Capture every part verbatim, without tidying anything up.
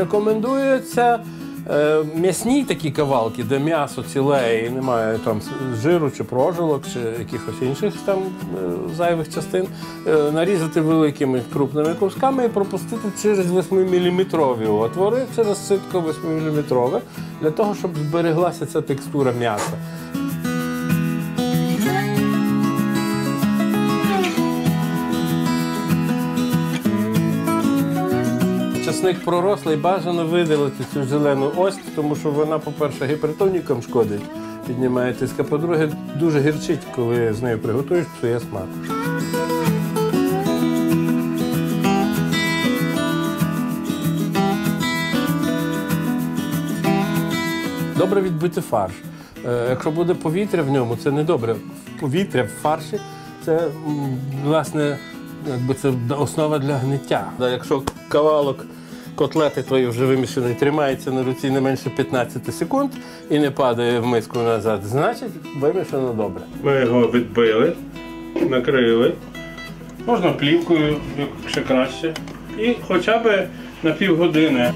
Рекомендується м'ясні такі кавалки, де м'ясо ціле і немає там жиру чи прожилок, чи якихось інших там зайвих частин, нарізати великими крупними кусками і пропустити через восьмиміліметрові отвори, через ситко восьмиміліметрове, для того, щоб збереглася ця текстура м'яса. Часник пророслий, бажано видалити цю зелену ось, тому що вона, по-перше, гіпертонікам шкодить, піднімає тиск, а по-друге, дуже гірчить, коли з нею приготуєш, псує смак. Добре відбити фарш. Якщо буде повітря в ньому, це не добре. Повітря в фарші – це, власне, якби це основа для гниття. Якщо кавалок котлети твої вже вимішані, тримається на руці не менше п'ятнадцяти секунд і не падає в миску назад, значить вимішано добре. Ми його відбили, накрили, можна плівкою, ще краще, і хоча б на півгодини.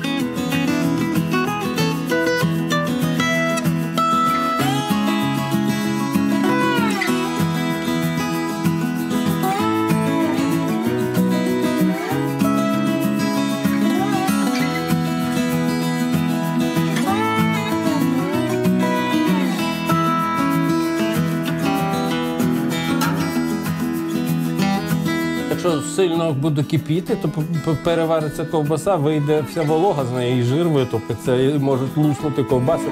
Якщо сильно буде кипіти, то перевариться ковбаса, вийде вся волога з неї, і жир витопиться, і можуть луснути ковбаси.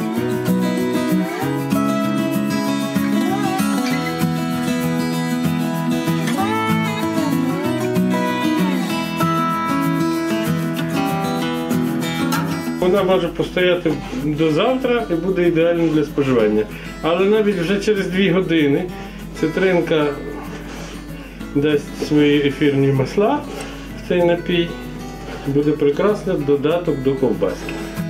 Вона може постояти до завтра і буде ідеально для споживання. Але навіть вже через дві години цитринка дасть свої ефірні масла в цей напій, буде прекрасний додаток до ковбаски.